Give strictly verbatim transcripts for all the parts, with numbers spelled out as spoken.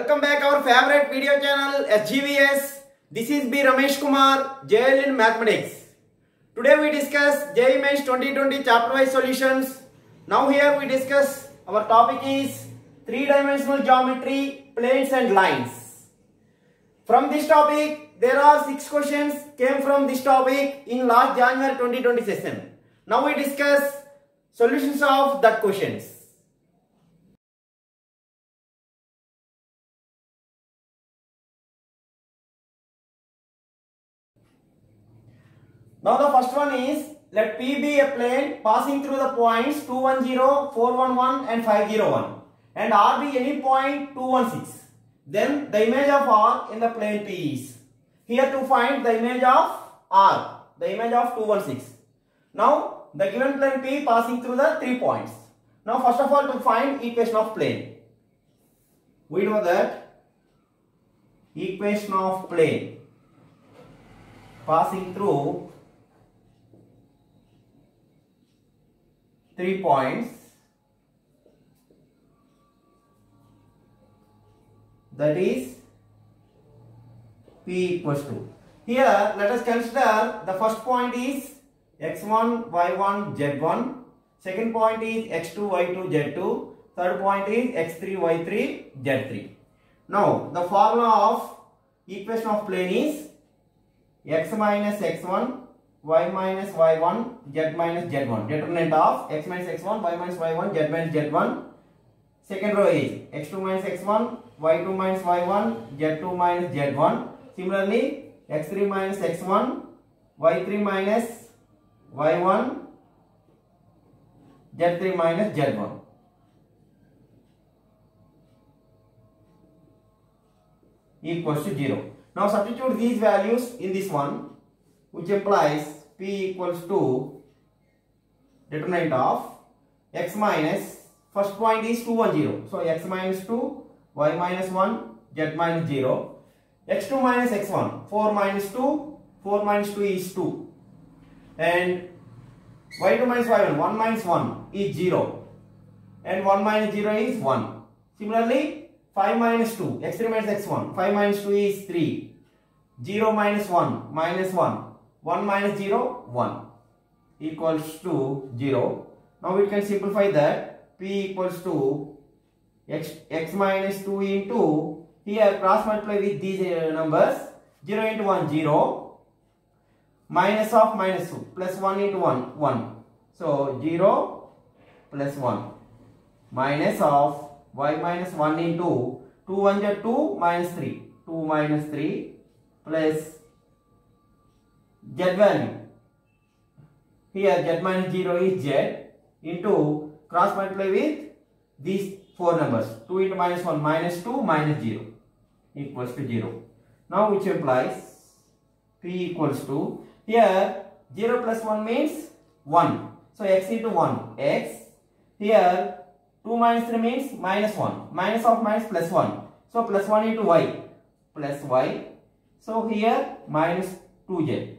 Welcome back our favorite video channel S G V S. This is B Ramesh Kumar, J L in Mathematics. Today we discuss J E E Mains twenty twenty chapter wise solutions. Now here we discuss our topic is three dimensional geometry, planes and lines. From this topic there are six questions came from this topic in last January twenty twenty session. Now we discuss solutions of that questions. Now the first one is, let P be a plane passing through the points two one zero, four one one and five zero one and R be any point two one six. Then the image of R in the plane P is. Here to find the image of R, the image of two one six. Now the given plane P passing through the three points. Now first of all to find equation of plane. We know that equation of plane passing through three points, that is P equals to. Here let us consider the first point is x one, y one, z one, second point is x two, y two, z two, third point is x three, y three, z three. Now the formula of equation of plane is x minus x one, y minus y one, z minus z one. Determinant of x minus x one, y minus y one, z minus z one. Second row is x two minus x one, y two minus y one, z two minus z one. Similarly, x three minus x one, y three minus y one, z three minus z one. Equals to zero. Now substitute these values in this one, which implies P equals to determinant of x minus, first point is two one zero. So x minus two, y minus one, z minus zero. x two minus x one, four minus two, four minus two is two. And y two minus y one, one minus one is zero. And one minus zero is one. Similarly, five minus two, x three minus x one, five minus two is three. zero minus one, minus one. one minus zero, one equals to zero. Now we can simplify that. P equals to x, x minus two into, here cross multiply with these uh, numbers, zero into one, zero, minus of minus two, plus one into one, one. So zero plus one, minus of y minus one into two one is two minus three, two minus three plus z value. Here z minus zero is z into cross multiply with these four numbers, two into minus one, minus two, minus zero equals to zero. Now which implies P equals to, here zero plus one means one. So x into one, x. Here two minus three means minus one. Minus of minus plus one. So plus one into y, plus y. So here minus two z.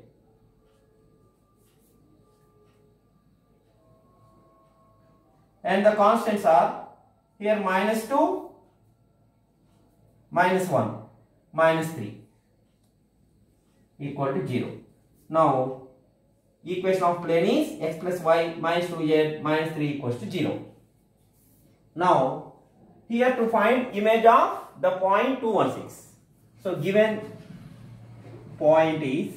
And the constants are here minus two, minus one, minus three equal to zero. Now equation of plane is x plus y minus two z minus three equals to zero. Now here to find image of the point two one six. So given point is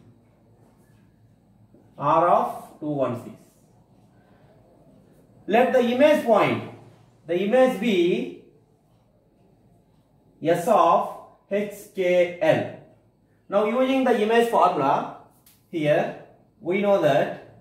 R of two one six. Let the image point, the image be S of H K L. Now using the image formula, here we know that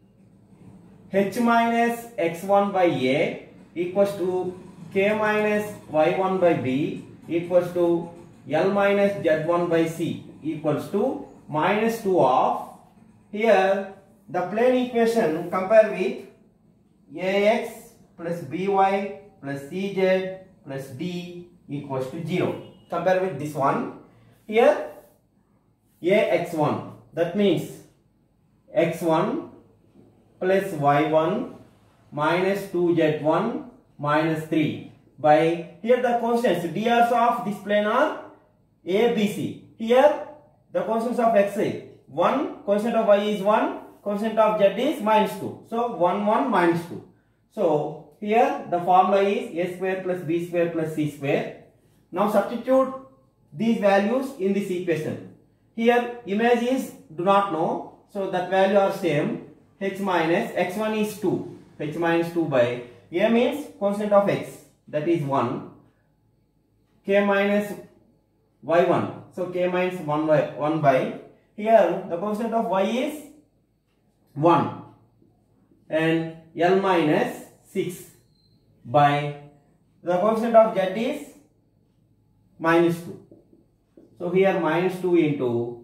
H minus x one by A equals to K minus y one by B equals to L minus z one by C equals to minus two of, here the plane equation compare with ax plus by plus cz plus d equals to zero. Compare with this one. Here a x one, that means x one plus y one minus two z one minus three by, here the constants drs of this plane are a, b, c. Here the constants of x is one, constant of y is one, constant of z is minus two. So one, one, minus two. So here the formula is a square plus b square plus c square. Now substitute these values in this equation. Here image is do not know, so that value are same. H minus x one is two, h minus two by a means constant of x, that is one, k minus y one, so k minus one by one by, here the constant of y is one, and L minus six by the constant of z is minus two. So here minus two into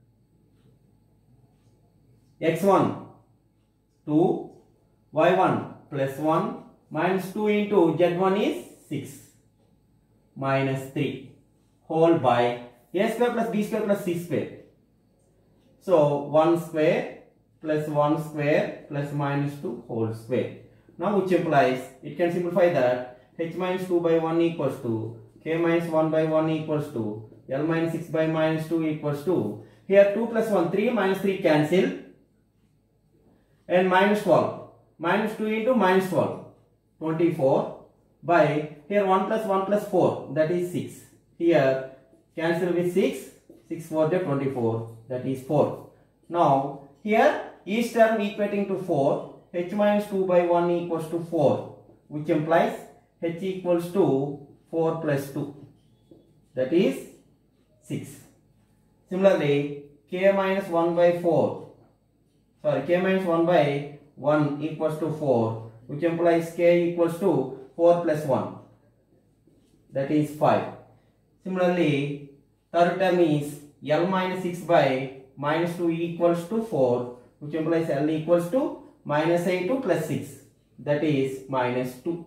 x one two, y one plus one, minus two into z one is six, minus three, whole by a square plus b square plus c square. So one square plus one square plus minus two whole square. Now which implies, it can simplify that h minus two by one equals to k minus one by one equals to L minus six by minus two equals to, here two plus one, three, minus three cancel, and minus twelve, minus two into minus twelve, twenty-four by, here one plus one plus four, that is six, here cancel with six, six four twenty-four, that is four. Now here each term equating to four, h minus two by one equals to four, which implies h equals to four plus two, that is six. Similarly k minus one by four, sorry k minus one by one equals to four, which implies k equals to four plus one, that is five. Similarly third term is L minus six by minus two equals to four, which implies L equals to minus eight plus six, that is minus two,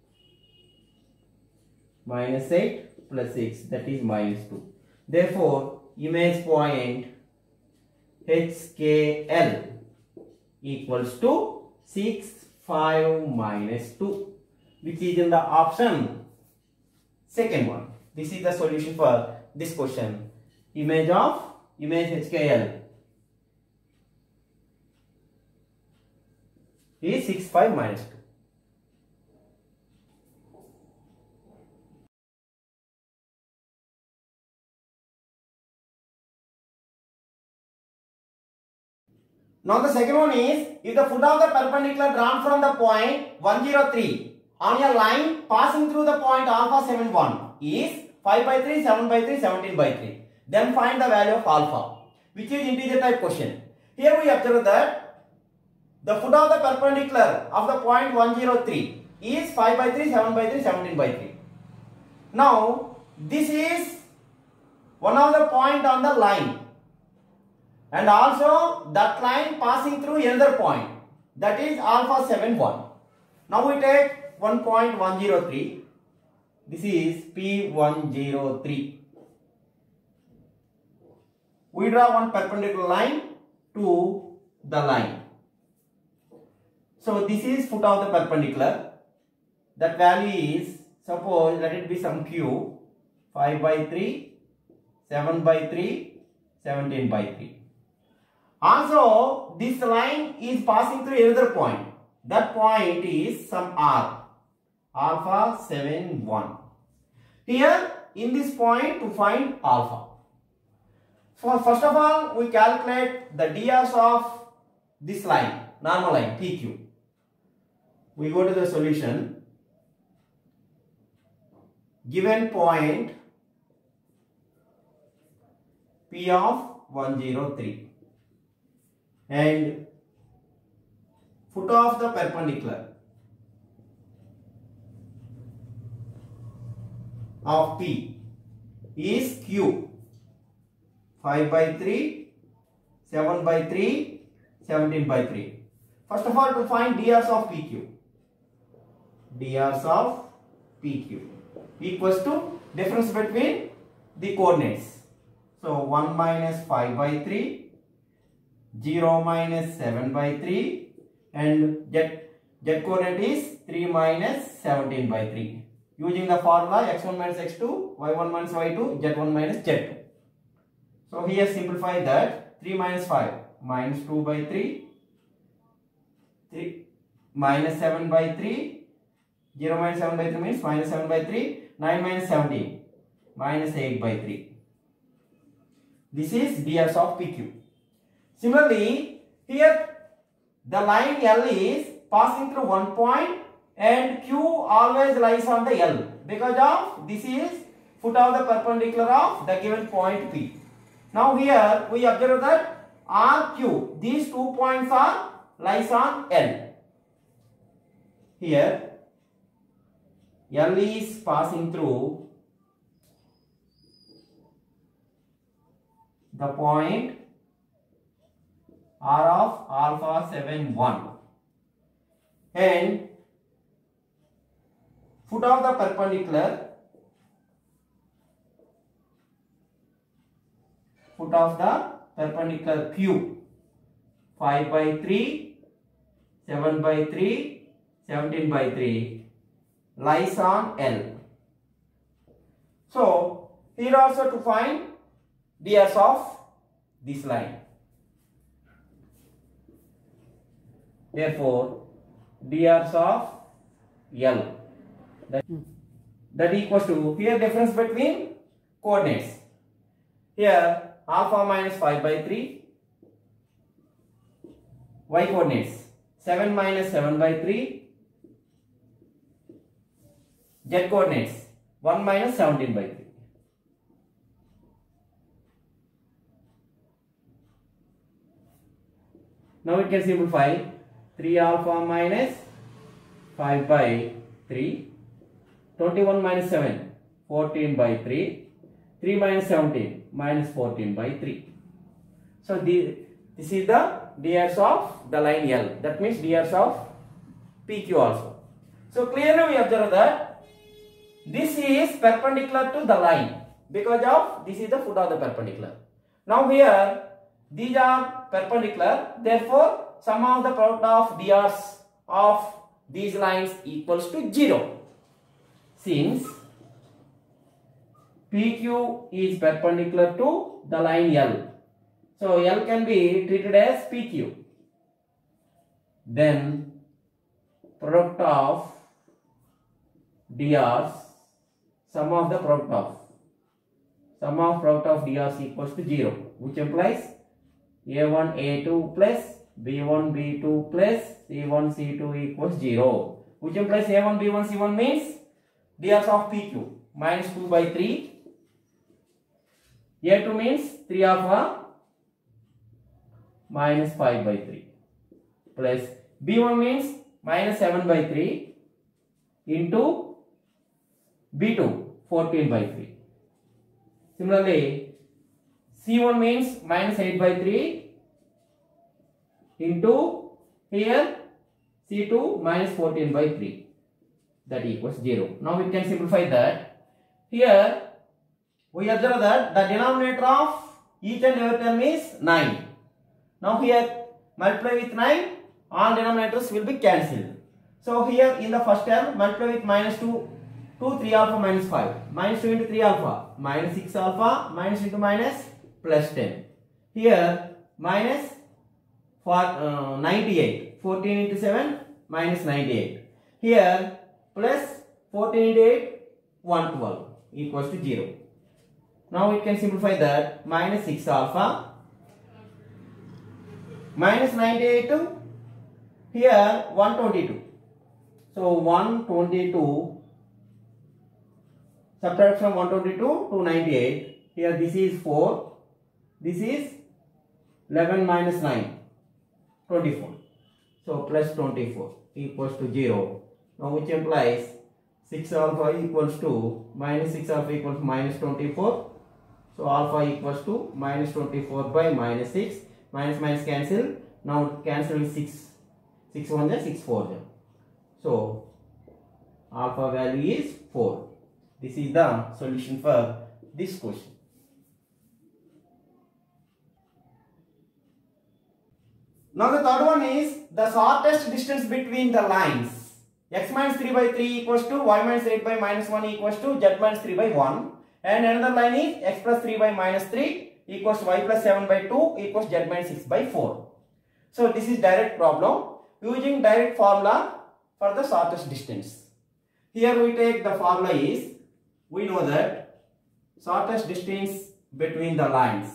minus eight plus six, that is minus two. Therefore image point H K L equals to six, five, minus two, which is in the option second one. This is the solution for this question. Image of image H K L is six, five, minus two. Now the second one is, if the foot of the perpendicular drawn from the point one zero three on a line passing through the point alpha seven one is five by three, seven by three, seventeen by three, then find the value of alpha, which is integer type question. Here we observe that the foot of the perpendicular of the point one zero three is five by three, seven by three, seventeen by three. Now this is one of the point on the line, and also that line passing through another point, that is alpha seven one. Now we take one point one zero three, this is P one zero three. We draw one perpendicular line to the line. So this is foot of the perpendicular. That value is, suppose let it be some q, five by three, seven by three, seventeen by three. Also this line is passing through another point. That point is some r, alpha seven one. Here in this point to find alpha. So first of all we calculate the drs of this line, normal line P Q. We go to the solution. Given point P of one zero three and foot of the perpendicular of P is Q, five by three, seven by three, seventeen by three. First of all, to find drs of P Q. Drs of P Q equals to difference between the coordinates. So one minus five by three, zero minus seven by three, and z, z coordinate is three minus seventeen by three. using the formula x one minus x two, y one minus y two, z one minus z two. So here simplify that. three minus five minus two by three, three minus seven by three, zero minus seven by three means minus seven by three, nine minus seventeen minus eight by three. This is ds of P Q. Similarly, here the line L is passing through one point and Q always lies on the L because of this is foot of the perpendicular of the given point P. Now here we observe that R Q, these two points are lies on L. Here L is passing through the point R of alpha seven one and foot of the perpendicular foot of the perpendicular Q five by three, seven by three, seventeen by three lies on L. So here also to find ds of this line. Therefore ds of L that, that equals to, here difference between coordinates. Here alpha minus five by three, y coordinates seven minus seven by three, z coordinates one minus seventeen by three. Now it can simplify. three alpha minus five by three, twenty-one minus seven, fourteen by three, three minus seventeen minus fourteen by three. So the, this is the ds of the line L. That means ds of P Q also. So clearly we observe that this is perpendicular to the line because of this is the foot of the perpendicular. Now here these are perpendicular, therefore sum of the product of ds of these lines equals to zero. Since P Q is perpendicular to the line L, so L can be treated as P Q. Then product of ds, sum of the product of sum of product of ds equals to zero, which implies A one A two plus B one B two plus C one C two equals zero, which implies A one B one C one means ds of P Q minus two by three, A two means three alpha minus five by three plus B one means minus seven by three into B two fourteen by three. Similarly, C one means minus eight by three into here C two minus fourteen by three, that equals zero. Now we can simplify that. Here we observe that the denominator of each and every term is nine. Now here multiply with nine, all denominators will be cancelled. So here in the first term multiply with minus two, two, three alpha minus five, minus two into three alpha, minus six alpha, minus into minus plus ten. Here minus for uh, ninety-eight, fourteen into seven minus ninety-eight. Here plus fourteen into eight, one hundred twelve equals to zero. Now it can simplify that. Minus six alpha minus ninety-eight, here one hundred twenty-two. So one hundred twenty-two subtract from one hundred twenty-two to ninety-eight. Here this is four, this is eleven minus nine, twenty-four. So plus twenty-four equals to zero. Now which implies six alpha equals to minus six alpha equals to minus twenty-four. So alpha equals to minus twenty-four by minus six. Minus minus cancel. Now cancel with six. six one is six four. So alpha value is four. This is the solution for this question. Now the third one is the shortest distance between the lines x minus three by three equals to y minus eight by minus one equals to z minus three by one. And another line is x plus three by minus three equals to y plus seven by two equals z minus six by four. So this is direct problem using direct formula for the shortest distance. Here we take the formula is, we know that shortest distance between the lines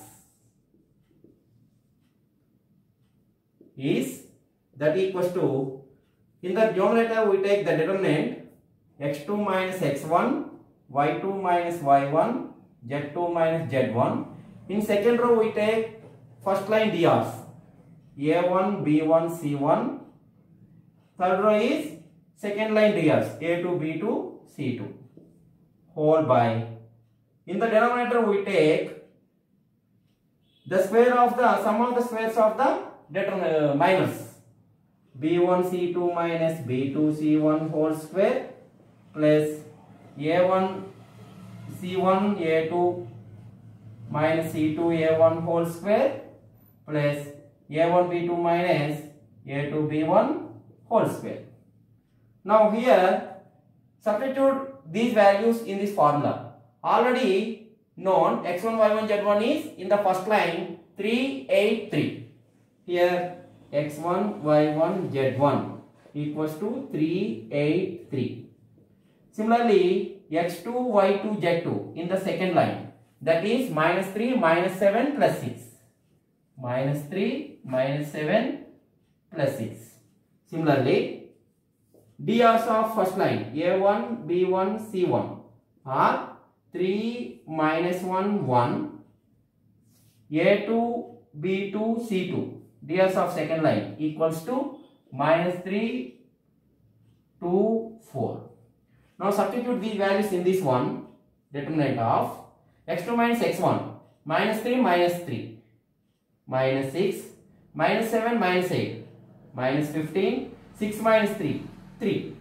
is that equals to, in the numerator we take the determinant x two minus x one, y two minus y one, z two minus z one. In second row we take first line D Rs, a one, b one, c one. Third row is second line D Rs, a two, b two, c two. Whole by, in the denominator we take the square of the sum of the squares of the determinant uh, minus b one c two minus b two c one whole square plus a one c one a two minus c two a one whole square plus a one b two minus a two b one whole square. Now here substitute these values in this formula. Already known x one y one z one is in the first line three eight three. Here x one y one z one equals to three eight three. Similarly x two y two z two in the second line, that is minus three minus seven plus six. Minus three minus seven plus six. Similarly D Rs of first line a one, b one, c one are three minus one one, a two, b two, c two. D Rs of second line equals to minus three, two, four. Now substitute these values in this one, determinant of x two minus x one, minus three minus three, minus six, minus seven minus eight, minus fifteen, six minus three, three.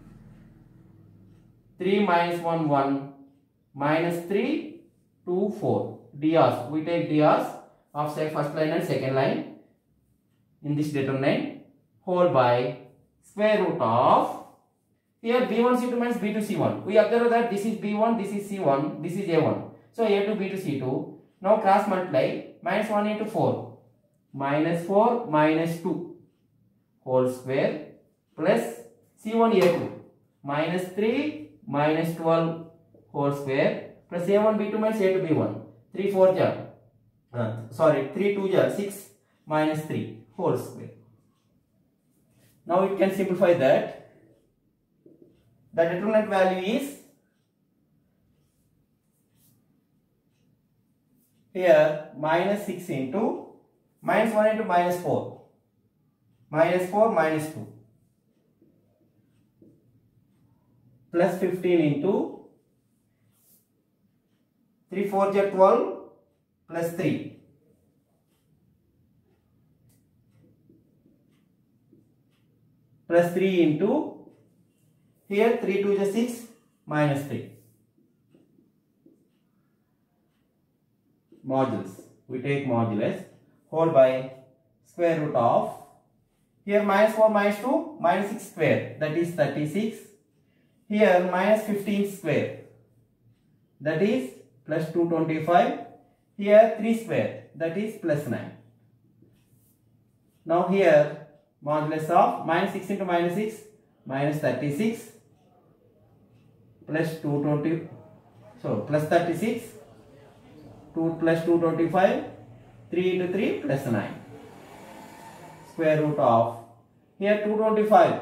three minus one, one, minus three, two, four. D Rs, we take D Rs of say first line and second line in this determinant, whole by square root of, here b one c two minus b two c one. We observe that this is b one, this is c one, this is a one. So a two, b two, c two. Now cross multiply, minus one into four, minus four minus two whole square plus c one a two, minus three minus twelve whole square plus a one b two minus a two b one. three four jar, uh, sorry three two jar, six minus three whole square. Now it can simplify that. The determinant value is here minus six into minus one into minus four, minus four minus two, plus fifteen into three four jar twelve plus three, plus three into here three two is six minus three. Modulus, we take modulus, whole by square root of, here minus four minus two, minus six square, that is thirty-six. Here minus fifteen square, that is plus two hundred twenty-five. Here three square, that is plus nine. Now here modulus of minus six into minus six, minus thirty-six, plus two hundred twenty, so plus thirty-six, two plus two hundred twenty-five, three into three plus nine, square root of, here two hundred twenty-five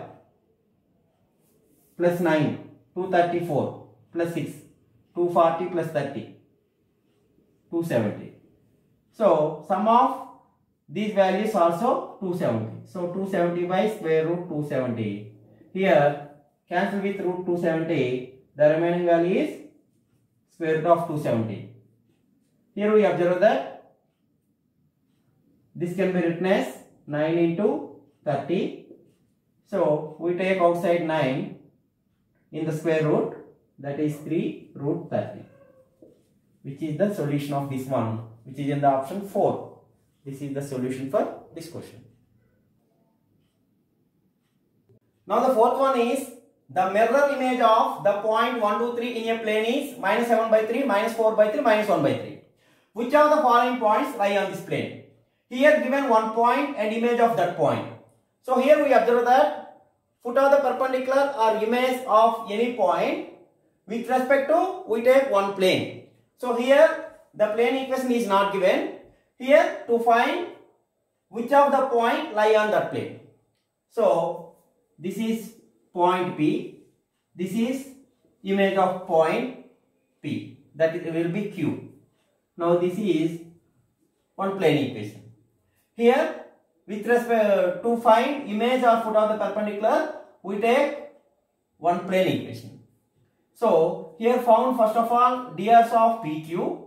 plus nine, two hundred thirty-four plus six, two hundred forty plus thirty, two hundred seventy. So sum of these values also two hundred seventy. So two hundred seventy by square root two hundred seventy. Here cancel with root two hundred seventy. The remaining value is square root of two hundred seventy. Here we observe that this can be written as nine into thirty. So we take outside nine in the square root, that is three root thirty, which is the solution of this one, which is in the option four. This is the solution for this question. Now the fourth one is the mirror image of the point one, two, three in a plane is minus seven by three, minus four by three, minus one by three. Which of the following points lie on this plane? Here given one point and image of that point. So here we observe that foot of the perpendicular or image of any point with respect to we take one plane. So here the plane equation is not given. Here to find which of the point lie on that plane. So this is point P. This is image of point P. That it will be Q. Now this is one plane equation. Here with respect to find image or foot of the perpendicular, we take one plane equation. So here found first of all drs of P Q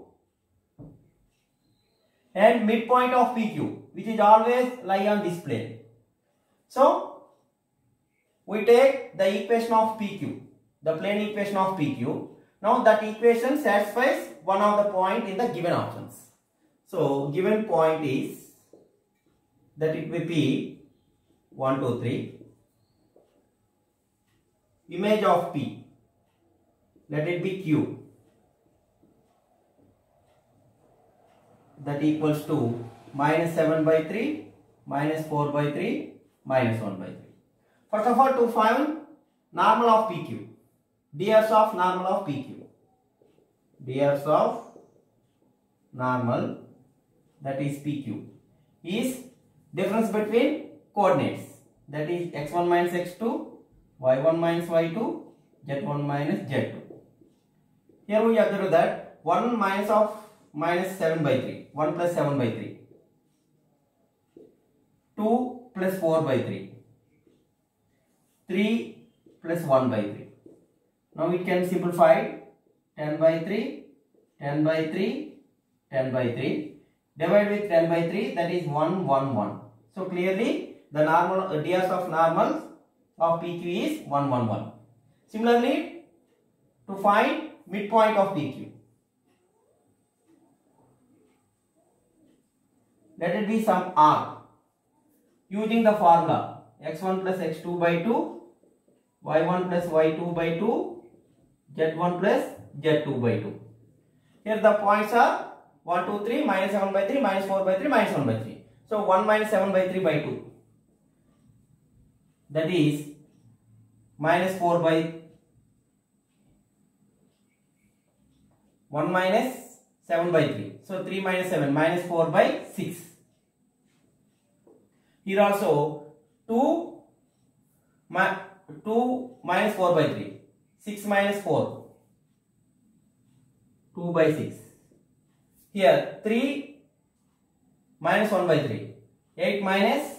and midpoint of P Q, which is always lie on this plane. So we take the equation of P Q, the plane equation of P Q. Now that equation satisfies one of the point in the given options. So given point is that it will be one, two, three. Image of P, let it be Q. That equals to minus seven by three, minus four by three, minus one by three. First of all, to find normal of P Q. Drs of normal of P Q. Drs of normal, that is P Q, is difference between coordinates, that is x one minus x two, y one minus y two, z one minus z two. Here we observe that one minus of minus seven by three, one plus seven by three, two plus four by three, three plus one by three. Now we can simplify ten by three, ten by three, ten by three. Divide with ten by three, that is one, one, one. So clearly the normal uh, drs of normal of P Q is one, one, one. Similarly, to find midpoint of P Q, let it be some r using the formula x one plus x two by two, y one plus y two by two, z one plus z two by two. Here the points are one, two, three, minus seven by three, minus four by three, minus one by three. So one minus seven by three by two. That is minus four by one minus seven by three. So three minus seven, minus four by six. Here also two, two minus four by three. six minus four. two by six. Here three minus one by three. eight minus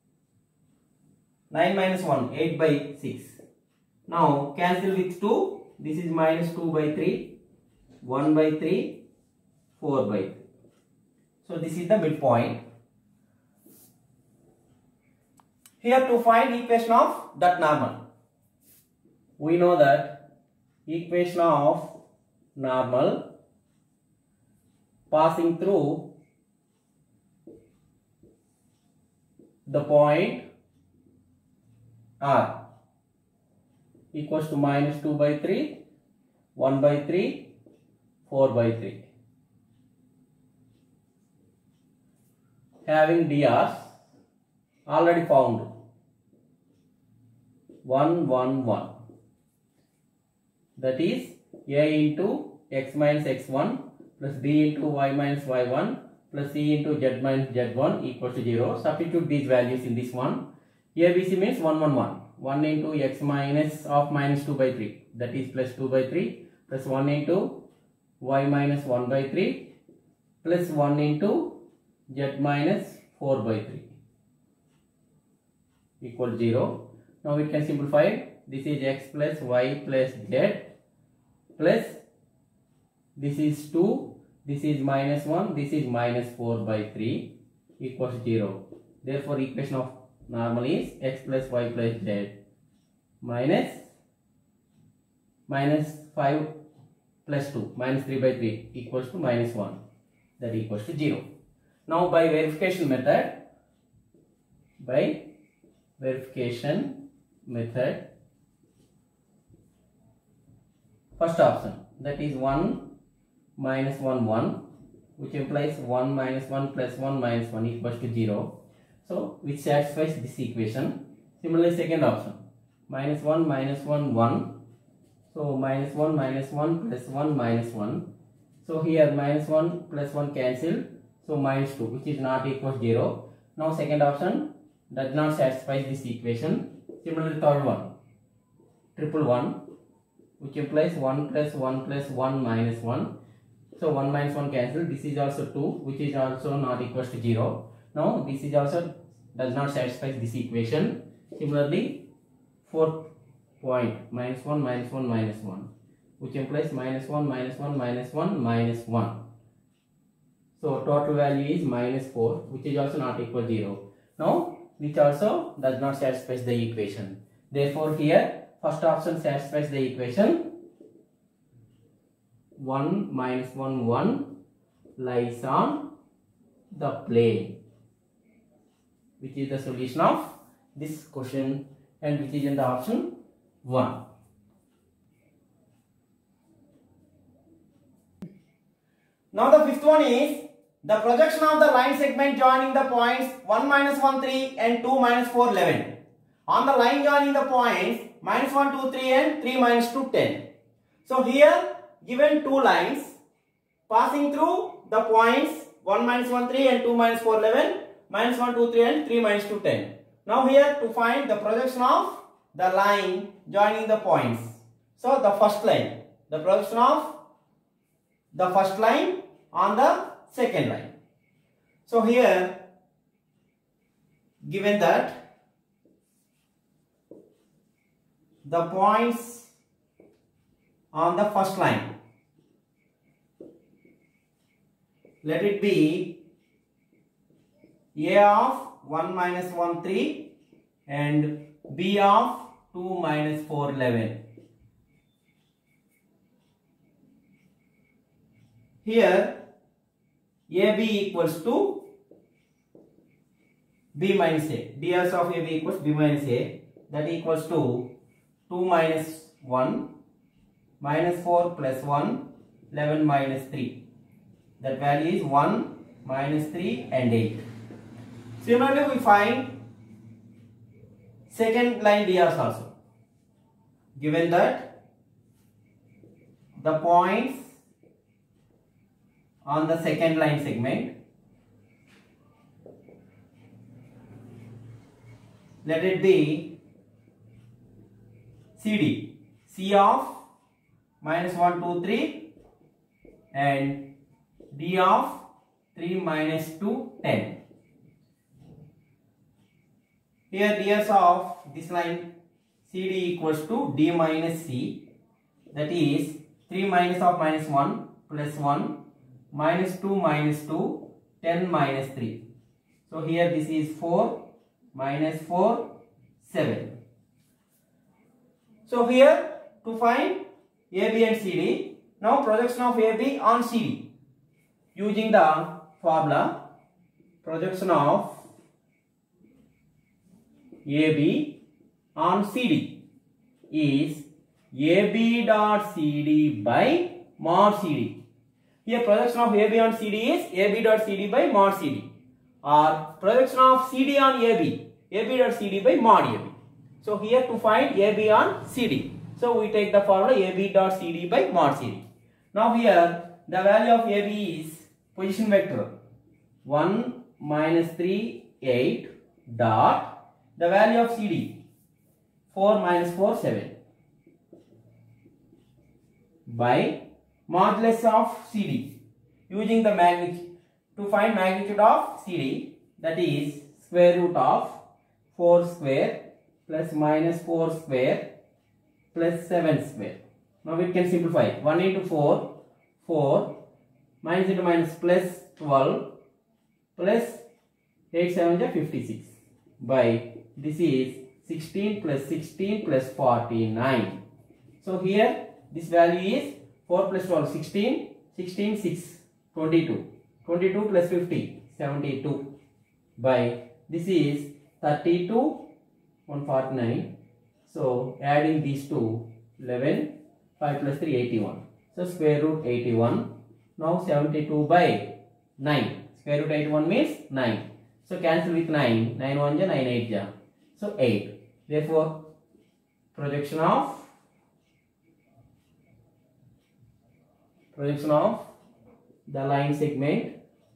nine minus one. eight by six. Now cancel with two. This is minus two by three. one by three. four by three. So this is the midpoint. Here to find equation of that normal. We know that equation of normal passing through the point R equals to minus two by three, one by three, four by three. Having drs already found one, one, one. That is a into x minus x one plus b into y minus y one plus c into z minus z one equals to zero. Substitute these values in this one. A B C means one, one, one. one into x minus of minus two by three, that is plus two by three, plus one into y minus one by three plus one into z minus four by three equal zero. Now we can simplify it. This is x plus y plus z plus this is two, this is minus one, this is minus four by three equals zero. Therefore equation of normal is x plus y plus z minus minus five plus two minus three by three equals to minus one, that equals to zero. Now by verification method, by verification method first option, that is one minus one one, which implies one minus one plus one minus one equals to zero. So which satisfies this equation. Similarly, second option, minus one minus one one. So minus one minus one plus one minus one. So here minus one plus one cancel. So minus two, which is not equal to zero. Now second option does not satisfy this equation. Similarly, third one, triple one, which implies one plus one plus one minus one. So one minus one cancel. This is also two, which is also not equal to zero. Now this is also does not satisfy this equation. Similarly, fourth point, minus one minus one minus one, which implies minus one minus one minus one minus one. So total value is minus four, which is also not equal to zero. Now which also does not satisfy the equation. Therefore here first option satisfies the equation. one minus one one lies on the plane, which is the solution of this question and which is in the option one. Now the fifth one is the projection of the line segment joining the points one minus one three and two minus four eleven on the line joining the points minus one two three and three minus two ten. So here given two lines passing through the points one minus one three and two minus four eleven, minus one two three and three minus two ten. Now here to find the projection of the line joining the points. So the first line, the projection of the first line on the second line. So here given that the points on the first line, let it be A of one minus one three and B of two minus four eleven. Here A B equals to B minus A. D S of A B equals B minus A. That equals to two minus one minus four plus one, eleven minus three. That value is one, minus three and eight. Similarly, we find second line D S also. Given that the points on the second line segment, let it be C D. C of minus one, two, three and D of three minus two, ten. Here D S of this line C D equals to D minus C, that is three minus of minus one plus one minus two minus two, ten minus three. So here this is four minus four, seven. So here to find A B and C D, now projection of A B on C D using the formula projection of A B on C D is A B dot C D by mod C D. Here projection of A B on C D is A B dot C D by mod C D, or projection of C D on A B, A B dot C D by mod A B. So here to find A B on C D, so we take the formula A B dot C D by mod C D. Now here the value of A B is position vector one minus three, eight dot the value of C D four minus four, seven by modulus of C D using the magnitude to find magnitude of C D, that is square root of four square plus minus four square plus seven square. Now we can simplify. one into four, four, minus into minus plus twelve plus eight seven is fifty-six by this is sixteen plus sixteen plus forty-nine. So here this value is four plus twelve, sixteen, sixteen, six, twenty-two, twenty-two plus fifty, seventy-two by this is thirty-two, one forty-nine. So adding these two, eleven, five plus three, eighty-one. So square root eighty-one. Now seventy-two by nine. Square root eighty-one means nine. So cancel with nine. nine one ja, nine eight ja. So eight. Therefore, projection of projection of the line segment,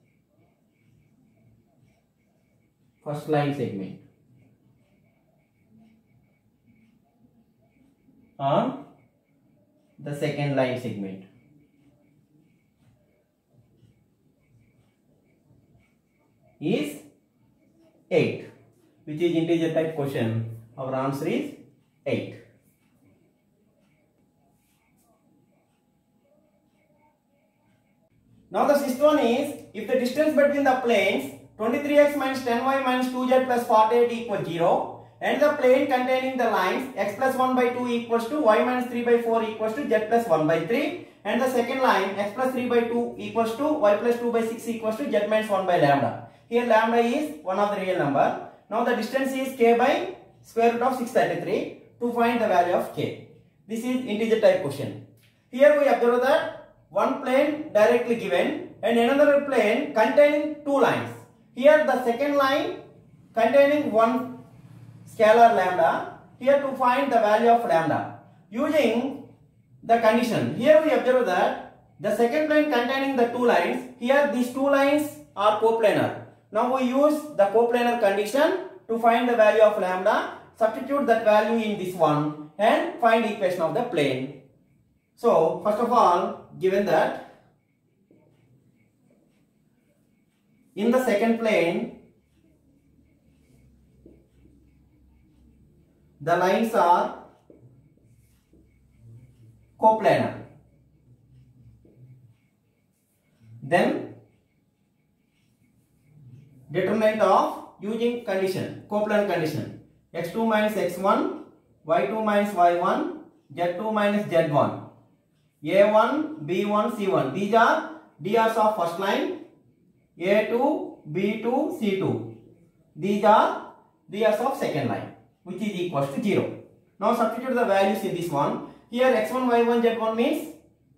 first line segment on the second line segment is eight, which is integer type question. Our answer is eight. Now the sixth one is, if the distance between the planes twenty-three x minus ten y minus two z plus forty-eight equals zero, and the plane containing the lines x plus one by two equals to y minus three by four equals to z plus one by three, and the second line x plus three by two equals to y plus two by six equals to z minus one by lambda. Here lambda is one of the real number. Now the distance is k by square root of six hundred thirty-three. To find the value of k. This is integer type question. Here we observe that one plane directly given and another plane containing two lines. Here the second line containing one scalar lambda. Here to find the value of lambda using the condition. Here we observe that the second plane containing the two lines. Here these two lines are coplanar. Now we use the coplanar condition to find the value of lambda. Substitute that value in this one and find equation of the plane. So first of all, given that in the second plane the lines are coplanar, then determinant of using condition, coplanar condition, x two minus x one, y two minus y one, z two minus z one, a one, b one, c one. These are D Rs of first line, a two, b two, c two. These are D Rs of second line, which is equals to zero. Now substitute the values in this one. Here x one, y one, z one means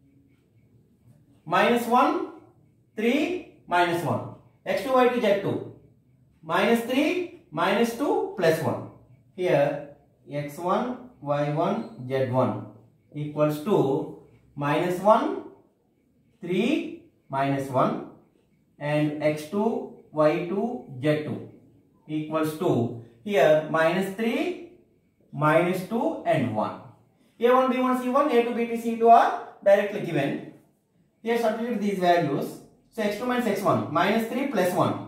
minus one, three, minus one. x two, y two, z two. Minus three, minus two, plus one. Here x one, y one, z one equals to minus one, three, minus one, and x two, y two, z two equals to here minus three, minus two, and one. a one, b one, c one, a two, b two, c two are directly given. Here substitute these values. So x two minus x one, minus three plus one,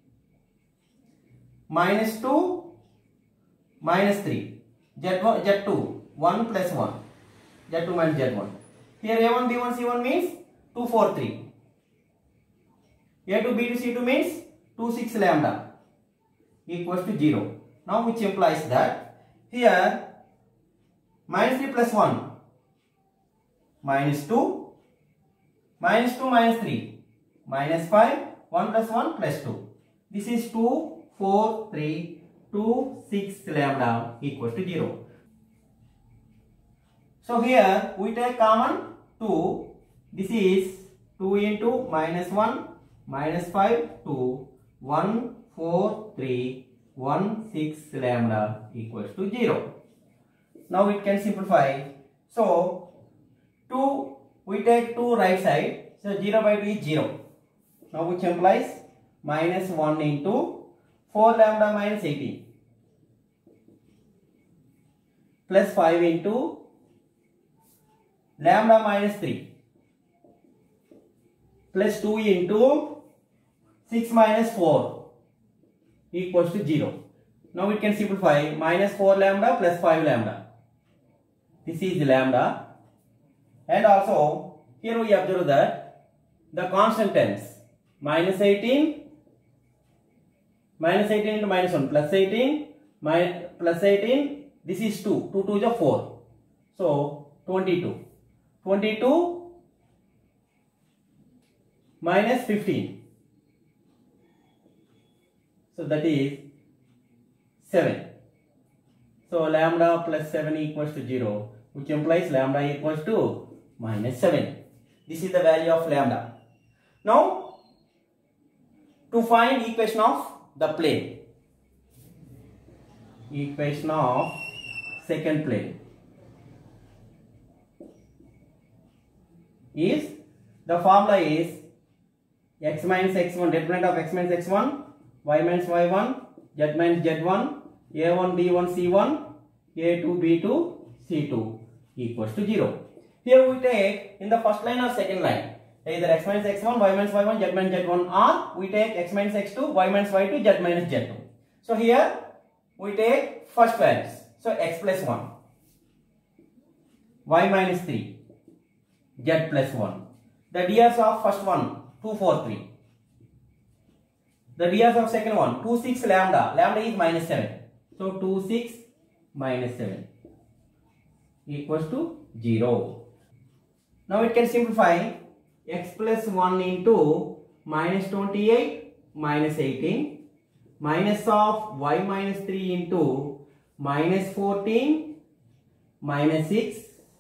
minus two, minus three, z one, z two, one plus one, z two minus z one. Here a one, b one, c one means two, four, three. a two, b two, c two means two, six lambda equals to zero. Now which implies that here minus three plus one, minus two, minus two minus three, minus five, one plus one plus two. This is two, four, three, two, six lambda equals to zero. So here we take common two. This is two into minus one, minus five, two, one, four, three, one, six lambda equals to zero. Now it can simplify. So two, we take two right side. So zero by two is zero. Now which implies minus one into four lambda minus eighteen plus five into lambda minus three plus two into six minus four equals to zero. Now it can simplify minus four lambda plus five lambda. This is lambda, and also here we observe that the constant terms minus eighteen, minus eighteen into minus one plus eighteen, minus plus eighteen, this is two, two two is four, so twenty-two, twenty-two minus fifteen, so that is seven. So lambda plus seven equals to zero. which implies lambda equals to minus seven. This is the value of lambda. Now, to find equation of the plane, equation of second plane is, the formula is x minus x one, determinant of x minus x one, y minus y one, z minus z one, a one, b one, c one, a two, b two, c two equals to zero. Here we take in the first line or second line, either x minus x one, y minus y one, z minus z one, or we take x minus x two, y minus y two, z minus z two. So here we take first values. So x plus one, y minus three, z plus one. The drs of first one, two, four, three. The drs of second one, two, six, lambda. Lambda is minus seven. So two, six, minus seven equals to zero. Now it can simplify. X plus one into minus twenty-eight minus eighteen minus of y minus three into minus fourteen minus six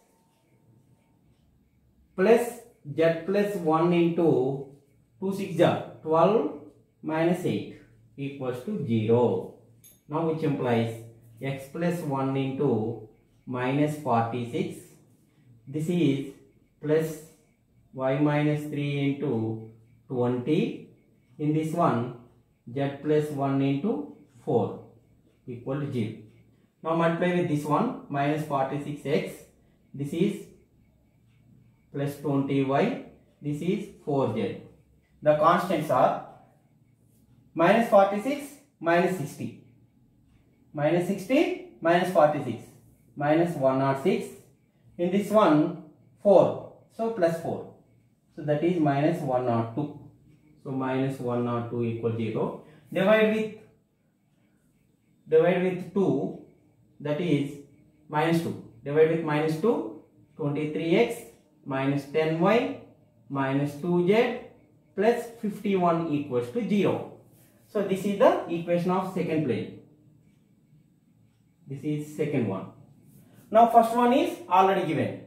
plus z plus one into two six are twelve minus eight equals to zero. Now which implies x plus one into minus forty-six, this is plus y minus three into twenty, in this one z plus one into four equal to zero. Now multiply with this one, minus forty-six x, this is plus twenty y, this is four z. The constants are minus forty-six minus sixty, minus sixty minus forty-six, minus one hundred six, in this one four, so plus four. So that is minus one hundred two. So minus one hundred two equals zero. Divide with divide with two, that is minus two. Divide with minus two, twenty-three x minus ten y minus two z plus fifty-one equals to zero. So this is the equation of second plane. This is second one. Now first one is already given.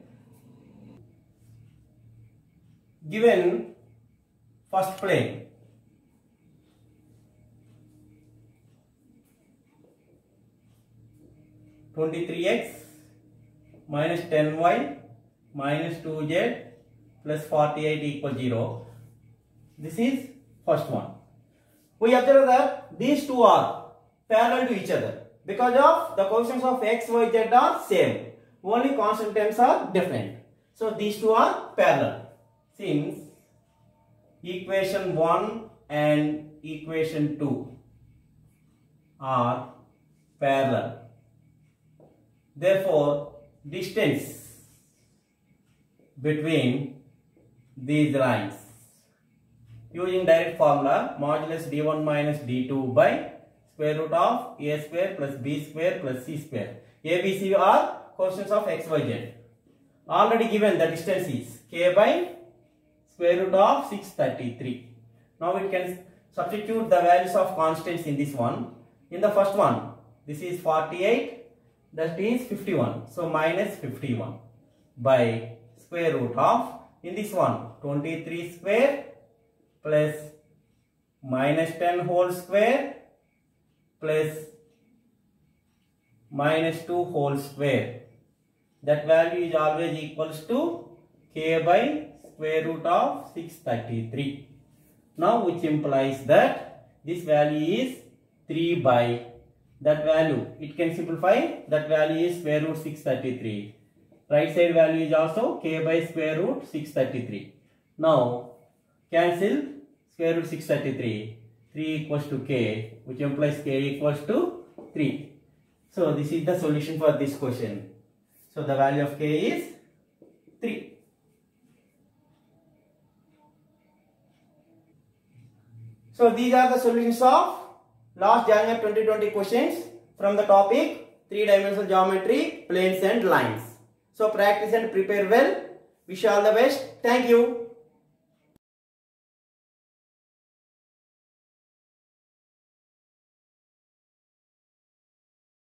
Given first plane, twenty-three x minus ten y minus two z plus forty-eight equals zero. This is first one. We observe that these two are parallel to each other because of the coefficients of x, y, z are same. Only constant terms are different. So these two are parallel. Since equation one and equation two are parallel, therefore distance between these lines, using direct formula, modulus d one minus d two by square root of a square plus b square plus c square. A, b, c are coefficients of x, y, z. Already given the distance is k by square root of six hundred thirty-three. Now it can substitute the values of constants in this one. In the first one, this is forty-eight, that is fifty-one. So minus fifty-one by square root of, in this one, twenty-three square plus minus ten whole square plus minus two whole square. That value is always equals to k by square root of six hundred thirty-three. Now which implies that this value is three by that value. It can simplify, that value is square root six hundred thirty-three. Right side value is also k by square root six hundred thirty-three. Now cancel square root six hundred thirty-three. three equals to k, which implies k equals to three. So this is the solution for this question. So the value of k is three. So these are the solutions of last January twenty twenty questions from the topic three dimensional geometry, planes and lines. So practice and prepare well. Wish you all the best. Thank you.